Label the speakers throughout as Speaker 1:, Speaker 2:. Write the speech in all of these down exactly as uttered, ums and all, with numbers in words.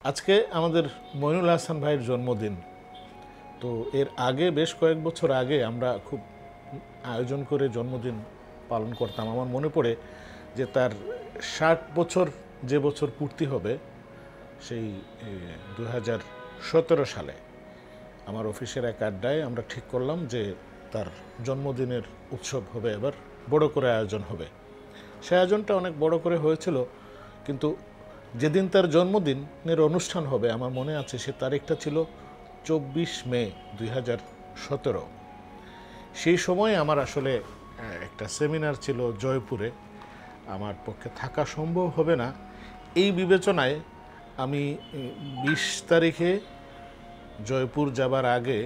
Speaker 1: আজকে আমাদের মইনুল হাসান ভাইয়ের জন্মদিন। তো এর আগে বেশ কয়েক বছর আগে আমরা খুব আয়োজন করে জন্মদিন পালন করতাম। আমার মনে পড়ে যে তার ষাট বছর যে বছর পূর্তি হবে সেই দু হাজার সতেরো সালে আমার অফিসের এক আড্ডায় আমরা ঠিক করলাম যে তার জন্মদিনের উৎসব হবে, এবার বড় করে আয়োজন হবে। সে আয়োজনটা অনেক বড় করে হয়েছিল, কিন্তু যেদিন তার জন্মদিনের অনুষ্ঠান হবে আমার মনে আছে সে তারিখটা ছিল চব্বিশ মে দুই হাজার সতেরো। সেই সময় আমার আসলে একটা সেমিনার ছিল জয়পুরে, আমার পক্ষে থাকা সম্ভব হবে না। এই বিবেচনায় আমি বিশ তারিখে জয়পুর যাবার আগে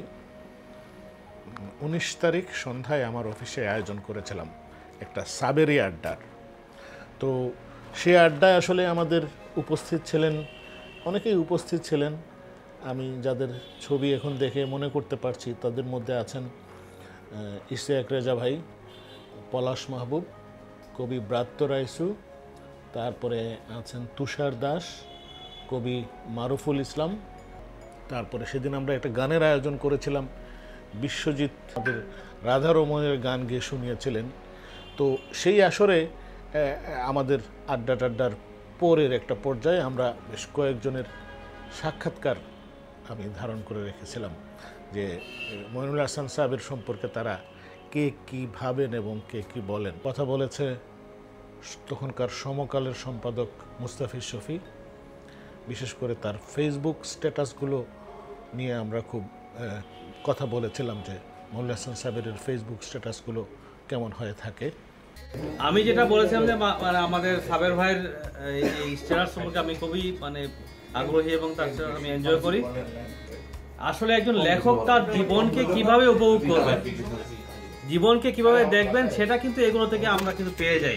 Speaker 1: উনিশ তারিখ সন্ধ্যায় আমার অফিসে আয়োজন করেছিলাম একটা সাবেরি আড্ডার। তো সে আড্ডায় আসলে আমাদের উপস্থিত ছিলেন, অনেকেই উপস্থিত ছিলেন। আমি যাদের ছবি এখন দেখে মনে করতে পারছি তাদের মধ্যে আছেন ইশতিয়াক রেজা ভাই, পলাশ মাহবুব, কবি ব্রাত্য রাইসু, তারপরে আছেন তুষার দাস, কবি মারুফুল ইসলাম। তারপরে সেদিন আমরা একটা গানের আয়োজন করেছিলাম, বিশ্বজিৎ আমাদের রাধা রমণের গান গেয়ে শুনিয়েছিলেন। তো সেই আসরে আমাদের আড্ডা টাড্ডার পরের একটা পর্যায়ে আমরা বেশ কয়েকজনের সাক্ষাৎকার আমি ধারণ করে রেখেছিলাম যে মইনুল হাসান সাহেবের সম্পর্কে তারা কে কী ভাবেন এবং কে কী বলেন। কথা বলেছে তখনকার সমকালের সম্পাদক মুস্তাফিজ শফি। বিশেষ করে তার ফেসবুক স্ট্যাটাসগুলো নিয়ে আমরা খুব কথা বলেছিলাম যে মইনুল হাসান সাহেবের ফেসবুক স্ট্যাটাসগুলো কেমন হয়ে থাকে।
Speaker 2: আমি যেটা বলেছিলাম যে মানে আমাদের সাবের ভাইয়ের এই স্ট্যাটাস সম্পর্কে আমি খুবই মানে আগ্রহী এবং তার সাথে আমি এনজয় করি। আসলে একজন লেখক তার জীবনকে কিভাবে উপভোগ করবেন, জীবনকে কিভাবে দেখবেন, সেটা কিন্তু এগুলো থেকে আমরা কিন্তু পেয়ে যাই।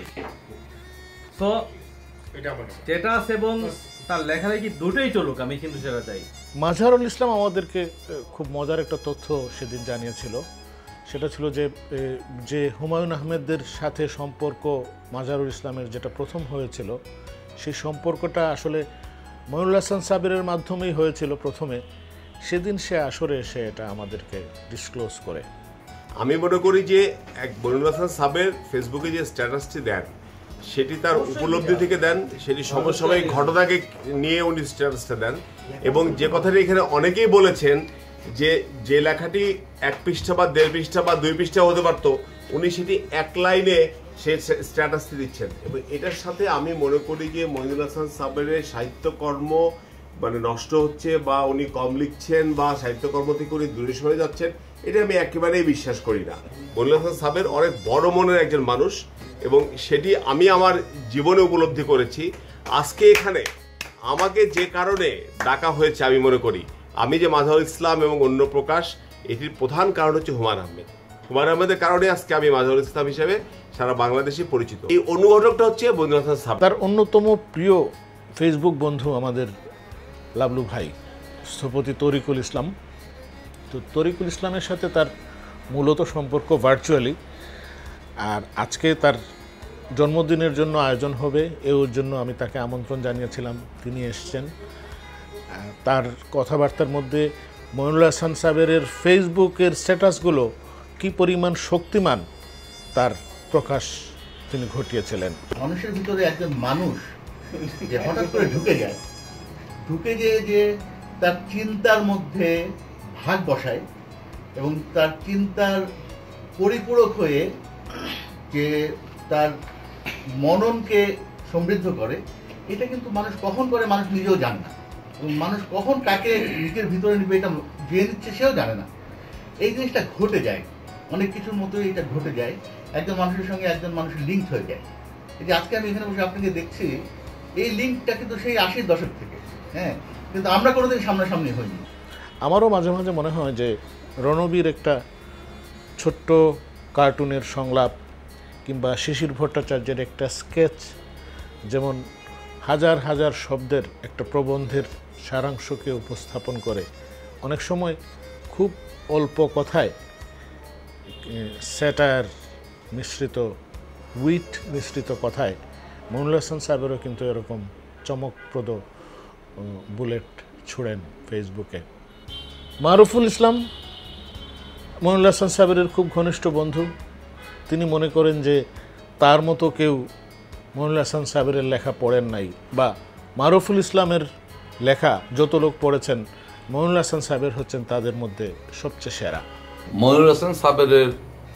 Speaker 2: তো স্ট্যাটাস এবং তার লেখালেখি দুটোই চলুক, আমি কিন্তু সেটা চাই।
Speaker 1: মাজহারুল ইসলাম আমাদেরকে খুব মজার একটা তথ্য সেদিন জানিয়েছিল। সেটা ছিল যে যে হুমায়ুন আহমেদের সাথে সম্পর্ক মাজহারুল ইসলামের যেটা প্রথম হয়েছিল, সেই সম্পর্কটা আসলে মইনুল হাসান সাবেরের মাধ্যমেই হয়েছিল প্রথমে। সেদিন সে আসরে এসে এটা আমাদেরকে ডিসক্লোজ করে।
Speaker 3: আমি মনে করি যে এক মইনুল হাসান সাবের ফেসবুকে যে স্ট্যাটাসটি দেন সেটি তার উপলব্ধি থেকে দেন, সেটি সমসাময়িক ঘটনাকে নিয়ে উনি স্ট্যাটাসটা দেন। এবং যে কথাটি এখানে অনেকেই বলেছেন যে যে লেখাটি এক পৃষ্ঠা বা দেড় পৃষ্ঠা বা দুই পৃষ্ঠা হতে পারত, উনি সেটি এক লাইনে সে স্ট্যাটাসটি দিচ্ছেন। এবং এটার সাথে আমি মনে করি যে মইনুল হাসান সাবেরের সাহিত্যকর্ম মানে নষ্ট হচ্ছে বা উনি কম লিখছেন বা সাহিত্যকর্ম থেকে উনি দূরে সরে যাচ্ছেন, এটা আমি একেবারেই বিশ্বাস করি না। মইনুল হাসান সাবের অনেক বড় মনের একজন মানুষ এবং সেটি আমি আমার জীবনে উপলব্ধি করেছি। আজকে এখানে আমাকে যে কারণে ডাকা হয়েছে আমি মনে করি, আমি যে মাজহারুল ইসলাম এবং অন্য প্রকাশ, এটির প্রধান কারণ হচ্ছে হুমায়ুন আহমেদ। হুমায়ুন আহমেদের কারণে আজকে আমি মাজহারুল ইসলাম হিসেবে সারা বাংলাদেশে পরিচিত। এই অনুঘটকটা হচ্ছে মইনুল হাসান সাবের।
Speaker 1: তার অন্যতম প্রিয় ফেসবুক বন্ধু আমাদের লাবলু ভাই, স্থপতি তরিকুল ইসলাম। তো তরিকুল ইসলামের সাথে তার মূলত সম্পর্ক ভার্চুয়ালি, আর আজকে তার জন্মদিনের জন্য আয়োজন হবে, এর জন্য আমি তাকে আমন্ত্রণ জানিয়েছিলাম, তিনি এসছেন। তার কথাবার্তার মধ্যে মইনুল হাসান সাবেরের ফেসবুকের স্ট্যাটাসগুলো কি পরিমাণ শক্তিমান তার প্রকাশ তিনি ঘটিয়েছিলেন।
Speaker 4: মানুষের ভিতরে একজন মানুষ যে হঠাৎ করে ঢুকে যায়, ঢুকে গিয়ে যে তার চিন্তার মধ্যে ভাগ বসায় এবং তার চিন্তার পরিপূরক হয়ে যে তার মননকে সমৃদ্ধ করে, এটা কিন্তু মানুষ কখন করে মানুষ নিজেও জানে না। এবং মানুষ কখন কাকে নিজের ভিতরে নিবে এটা দিয়ে নিচ্ছে সেও জানে না। এই জিনিসটা ঘটে যায়, অনেক কিছুর মতোই এটা ঘটে যায়। একজন মানুষের সঙ্গে একজন মানুষের লিঙ্ক হয়ে যায়। এই যে আজকে আমি এখানে বসে আপনাকে দেখছি, এই লিঙ্কটা কিন্তু সেই আশির দশক থেকে, হ্যাঁ, কিন্তু আমরা কোনোদিন সামনাসামনি হইনি।
Speaker 1: আমারও মাঝে মাঝে মনে হয় যে রণবীর একটা ছোট্ট কার্টুনের সংলাপ কিংবা শিশির ভট্টাচার্যের একটা স্কেচ যেমন হাজার হাজার শব্দের একটা প্রবন্ধের সারাংশকে উপস্থাপন করে, অনেক সময় খুব অল্প কথায় স্যাটায়ার মিশ্রিত, উইট মিশ্রিত কথায় মইনুল হাসান সাহেবেরও কিন্তু এরকম চমকপ্রদ বুলেট ছুড়েন ফেসবুকে। মারুফুল ইসলাম মনিরুল হাসান সাবেরের খুব ঘনিষ্ঠ বন্ধু। তিনি মনে করেন যে তার মতো কেউ মনিরুল হাসান সাবেরের লেখা পড়েন নাই, বা মারুফুল ইসলামের লেখা যত লোক পড়েছেন মনিরুল হাসান সাবের হচ্ছেন তাদের মধ্যে সবচেয়ে সেরা।
Speaker 5: মনিরুল হাসান সাবেরের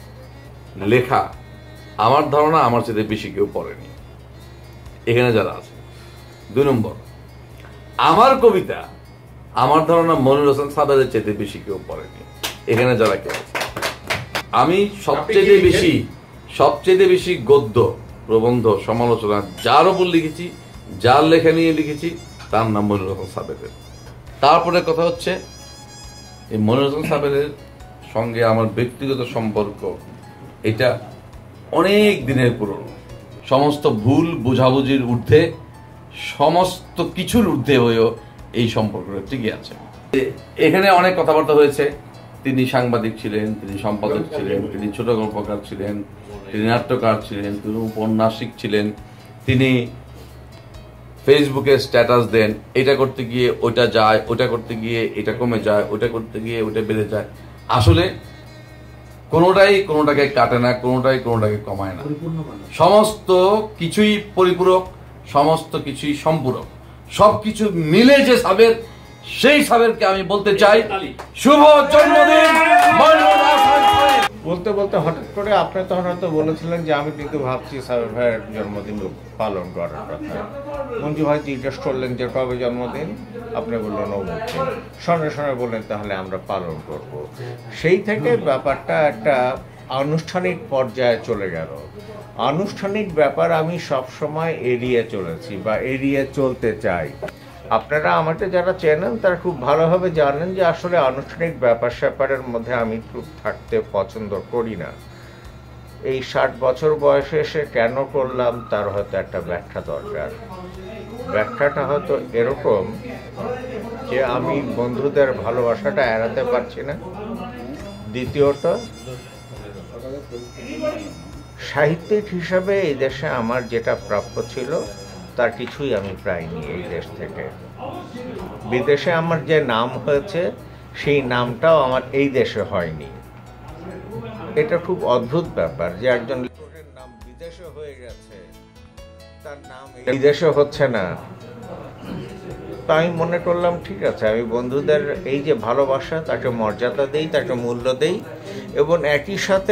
Speaker 5: লেখা আমার ধারণা আমার চেয়ে বেশি কেউ পড়েনি এখানে যারা আছে। দুই নম্বর, আমার কবিতা আমার ধারণা মনিরুল হাসান সাবেরের চেয়ে বেশি কেউ পড়েনি এখানে যারা কেউ আছে। আমি সবচেয়ে বেশি সবচেয়ে বেশি গদ্য, প্রবন্ধ, সমালোচনা যার ওপর লিখেছি, যার লেখা নিয়ে লিখেছি, তার নাম মনিরুল হাসান সাবেরের। তারপরে কথা হচ্ছে এই মনিরুল হাসান সাবেরের সঙ্গে আমার ব্যক্তিগত সম্পর্ক এটা অনেক দিনের পুরনো। সমস্ত ভুল বোঝাবুঝির ঊর্ধ্বে, সমস্ত কিছুর ঊর্ধ্বে হয়েও এই সম্পর্কটা টিকে আছে। এখানে অনেক কথাবার্তা হয়েছে। তিনি সাংবাদিক ছিলেন, তিনি সম্পাদক ছিলেন, তিনি ছোট গল্পকার ছিলেন, তিনি নাট্যকার ছিলেন, তিনি উপন্যাসিক ছিলেন, তিনি ফেসবুকে স্ট্যাটাস দেন, এটা করতে গিয়ে ওইটা যায়, ওইটা করতে গিয়ে এটা কমে যায়, ওইটা করতে গিয়ে ওইটা বেড়ে যায়। আসলে কোনোটাই কোনোটাকে কাটে না, কোনোটাই কোনোটাকে কমায় না। সমস্ত কিছুই পরিপূরক, সমস্ত কিছুই সম্পূরক। সবকিছু মিলে যে সাবের, সেই সাবেরকে আমি বলতে চাই শুভ জন্মদিন মনিরুল হাসান সাবের।
Speaker 6: বলতে বলতে হঠাৎ করে আপনি তখন হয়তো বলেছিলেন যে আমি কিন্তু ভাবছি সাবের ভাইয়ের জন্মদিন পালন করার কথা। মঞ্জু ভাই জিজ্ঞেস করলেন যে কবে জন্মদিন, আপনি বললেন অমুক দিন। সঙ্গে সঙ্গে বললেন তাহলে আমরা পালন করব। সেই থেকে ব্যাপারটা একটা আনুষ্ঠানিক পর্যায়ে চলে গেল। আনুষ্ঠানিক ব্যাপার আমি সবসময় এড়িয়ে চলেছি বা এড়িয়ে চলতে চাই। আপনারা আমাকে যারা চেনেন তারা খুব ভালোভাবে জানেন যে আসলে আনুষ্ঠানিক ব্যাপার স্যাপারের মধ্যে আমি খুব থাকতে পছন্দ করি না। এই ষাট বছর বয়সে এসে কেন করলাম তার হয়তো একটা ব্যাখ্যা দরকার। ব্যাখ্যাটা হয়তো এরকম যে আমি বন্ধুদের ভালোবাসাটা এড়াতে পারছি না। দ্বিতীয়ত, সাহিত্যিক হিসাবে এই দেশে আমার যেটা প্রাপ্য ছিল তার কিছুই আমি পাইনি এই দেশ থেকে। বিদেশে আমার যে নাম হয়েছে সেই নামটাও আমার এই দেশে হয়নি। এটা খুব অদ্ভুত ব্যাপার যে একজন লেখকের নাম বিদেশে হয়ে গেছে, তার নাম বিদেশে হচ্ছে না। তো আমি মনে করলাম ঠিক আছে, আমি বন্ধুদের এই যে ভালোবাসা তাকে মর্যাদা দেই, তাকে মূল্য দেই, এবং একই সাথে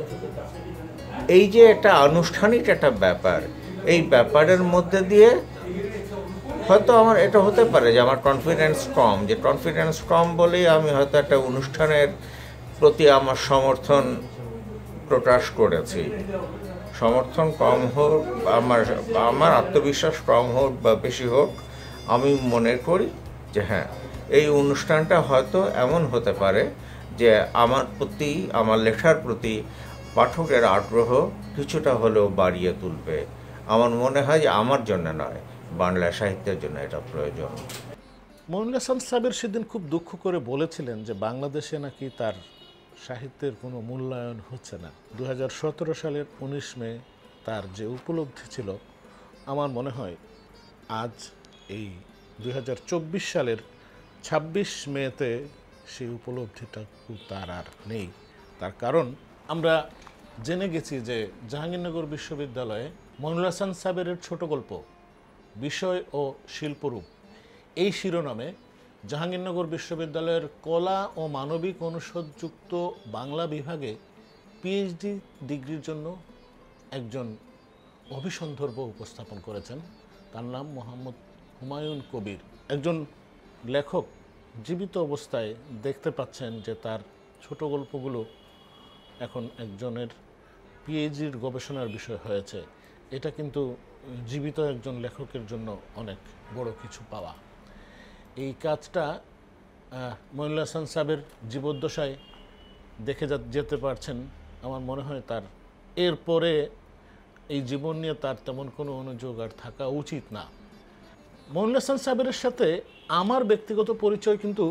Speaker 6: এই যে একটা আনুষ্ঠানিক একটা ব্যাপার, এই ব্যাপারের মধ্যে দিয়ে হয়তো আমার এটা হতে পারে যে আমার কনফিডেন্স কম, যে কনফিডেন্স কম বলেই আমি হয়তো একটা অনুষ্ঠানের প্রতি আমার সমর্থন প্রকাশ করেছি। সমর্থন কম হোক, আমার আমার আত্মবিশ্বাস কম হোক বা বেশি হোক, আমি মনে করি যে হ্যাঁ, এই অনুষ্ঠানটা হয়তো এমন হতে পারে যে আমার প্রতি, আমার লেখার প্রতি পাঠকের আগ্রহ কিছুটা হলেও বাড়িয়ে তুলবে। আমার মনে হয় যে আমার জন্য নয়, বাংলা সাহিত্যের জন্য এটা প্রয়োজন।
Speaker 1: মনিরুল হাসান সাবের সেদিন খুব দুঃখ করে বলেছিলেন যে বাংলাদেশে নাকি তার সাহিত্যের কোনো মূল্যায়ন হচ্ছে না। দু হাজার সতেরো সালের উনিশ মে তার যে উপলব্ধি ছিল, আমার মনে হয় আজ এই দুই হাজার চব্বিশ সালের ছাব্বিশ মেতে সেই উপলব্ধিটা খুব তার আর নেই। তার কারণ আমরা জেনে গেছি যে জাহাঙ্গীরনগর বিশ্ববিদ্যালয়ে মনিরুল হাসান সাবেরের ছোট গল্প বিষয় ও শিল্পরূপ এই শিরোনামে জাহাঙ্গীরনগর বিশ্ববিদ্যালয়ের কলা ও মানবিক অনুষদযুক্ত বাংলা বিভাগে পিএইচডি ডিগ্রির জন্য একজন অভিসন্দর্ভ উপস্থাপন করেছেন। তার নাম মোহাম্মদ হুমায়ুন কবির। একজন লেখক জীবিত অবস্থায় দেখতে পাচ্ছেন যে তার ছোট গল্পগুলো এখন একজনের পিএইচডির গবেষণার বিষয় হয়েছে। এটা কিন্তু জীবিত একজন লেখকের জন্য অনেক বড় কিছু পাওয়া। এই কাজটা মনিরুল হাসান সাবের জীবদ্দশায় দেখে যেতে পারছেন। আমার মনে হয় তার এরপরে এই জীবন নিয়ে তার তেমন কোনো অনুযোগ আর থাকা উচিত না। মনিরুল হাসান সাবেরের সাথে আমার ব্যক্তিগত পরিচয় কিন্তু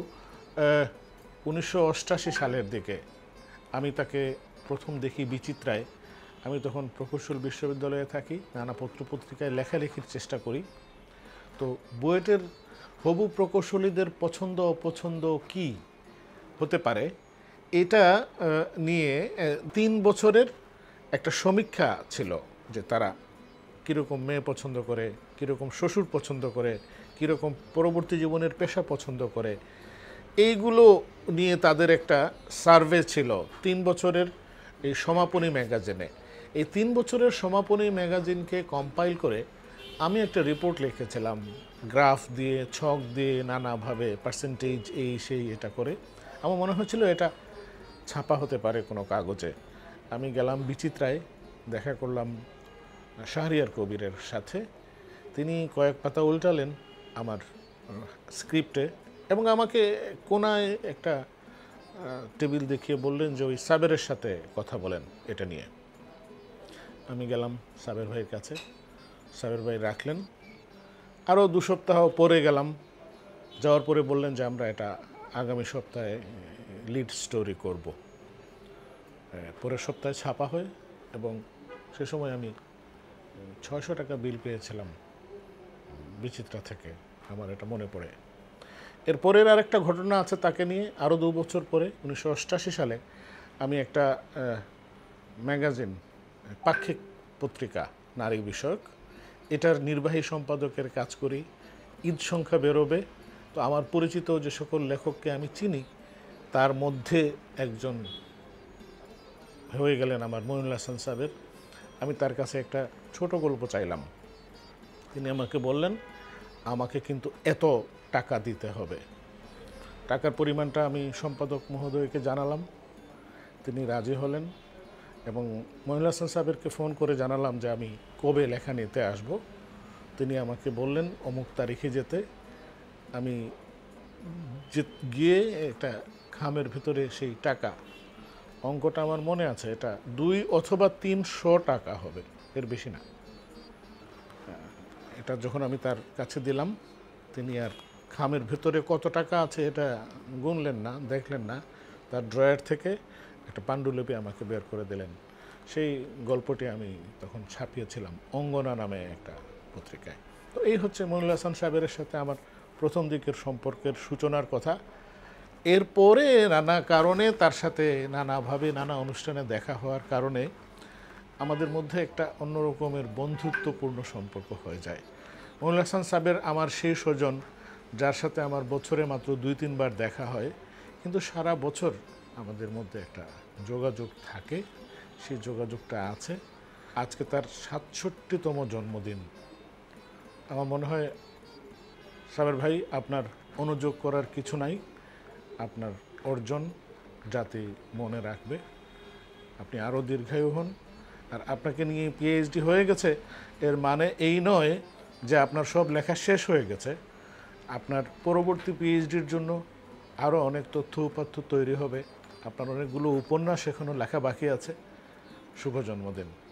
Speaker 1: উনিশশো অষ্টাশি সালের দিকে। আমি তাকে প্রথম দেখি বিচিত্রায়। আমি তখন প্রকৌশল বিশ্ববিদ্যালয়ে থাকি, নানা পত্রপত্রিকায় লেখালেখির চেষ্টা করি। তো বুয়েটের হবু প্রকৌশলীদের পছন্দ অপছন্দ কি হতে পারে এটা আহ, নিয়ে আহ, তিন বছরের একটা সমীক্ষা ছিল যে তারা কীরকম মেয়ে পছন্দ করে, কীরকম শ্বশুর পছন্দ করে, কীরকম পরবর্তী জীবনের পেশা পছন্দ করে, এইগুলো নিয়ে তাদের একটা সার্ভে ছিল তিন বছরের এই সমাপনী ম্যাগাজিনে। এই তিন বছরের সমাপনী ম্যাগাজিনকে কম্পাইল করে আমি একটা রিপোর্ট লিখেছিলাম, গ্রাফ দিয়ে, ছক দিয়ে, নানাভাবে পার্সেন্টেজ এই সেই এটা করে। আমার মনে হচ্ছিল এটা ছাপা হতে পারে কোনো কাগজে। আমি গেলাম বিচিত্রায়, দেখা করলাম শাহরিয়ার কবিরের সাথে। তিনি কয়েক পাতা উল্টালেন আমার স্ক্রিপ্টে এবং আমাকে কোনায় একটা টেবিল দেখিয়ে বললেন যে ওই সাবেরের সাথে কথা বলেন এটা নিয়ে। আমি গেলাম সাবের ভাইয়ের কাছে, সাবের ভাই রাখলেন। আরও দু সপ্তাহ পরে গেলাম, যাওয়ার পরে বললেন যে আমরা এটা আগামী সপ্তাহে লিড স্টোরি করব। পরের সপ্তাহে ছাপা হয় এবং সে সময় আমি ছয়শো টাকা বিল পেয়েছিলাম বিচিত্রা থেকে, আমার এটা মনে পড়ে। এরপরের আরেকটা ঘটনা আছে তাকে নিয়ে। আরও দু বছর পরে উনিশশো অষ্টাশি সালে আমি একটা ম্যাগাজিন, পাক্ষিক পত্রিকা নারী বিষয়ক, এটার নির্বাহী সম্পাদকের কাজ করি। ঈদ সংখ্যা বেরোবে, তো আমার পরিচিত যে সকল লেখককে আমি চিনি তার মধ্যে একজন হয়ে গেলেন আমার মইনুল হাসান সাবের। আমি তার কাছে একটা ছোট গল্প চাইলাম। তিনি আমাকে বললেন আমাকে কিন্তু এত টাকা দিতে হবে। টাকার পরিমাণটা আমি সম্পাদক মহোদয়কে জানালাম, তিনি রাজি হলেন এবং মইনুল হাসান সাহেবকে ফোন করে জানালাম যে আমি কবে লেখা নিতে আসব। তিনি আমাকে বললেন অমুক তারিখে যেতে। আমি যে গিয়ে একটা খামের ভিতরে সেই টাকা, অঙ্কটা আমার মনে আছে, এটা দুই অথবা তিনশো টাকা হবে, এর বেশি না। এটা যখন আমি তার কাছে দিলাম, তিনি আর খামের ভেতরে কত টাকা আছে এটা গুনলেন না, দেখলেন না, তার ড্রয়ার থেকে একটা পাণ্ডুলিপি আমাকে বের করে দিলেন। সেই গল্পটি আমি তখন ছাপিয়েছিলাম অঙ্গনা নামে একটা পত্রিকায়। তো এই হচ্ছে মইনুল হাসান সাহেবের সাথে আমার প্রথম দিকের সম্পর্কের সূচনার কথা। এরপরে নানা কারণে তার সাথে নানাভাবে নানা অনুষ্ঠানে দেখা হওয়ার কারণে আমাদের মধ্যে একটা অন্য রকমের বন্ধুত্বপূর্ণ সম্পর্ক হয়ে যায়। মইনুল হাসান সাহেবের আমার সেই স্বজন যার সাথে আমার বছরে মাত্র দুই তিনবার দেখা হয়, কিন্তু সারা বছর আমাদের মধ্যে একটা যোগাযোগ থাকে, সেই যোগাযোগটা আছে। আজকে তার সাতষট্টিতম জন্মদিন। আমার মনে হয় সাবের ভাই আপনার অনুযোগ করার কিছু নাই, আপনার অর্জন জাতি মনে রাখবে। আপনি আরও দীর্ঘায়ু হন। আর আপনাকে নিয়ে পিএইচডি হয়ে গেছে এর মানে এই নয় যে আপনার সব লেখা শেষ হয়ে গেছে। আপনার পরবর্তী পিএইচডির জন্য আরও অনেক তথ্য উপাত্ত তৈরি হবে। আপনার অনেকগুলো উপন্যাস এখনও লেখা বাকি আছে। শুভ জন্মদিন।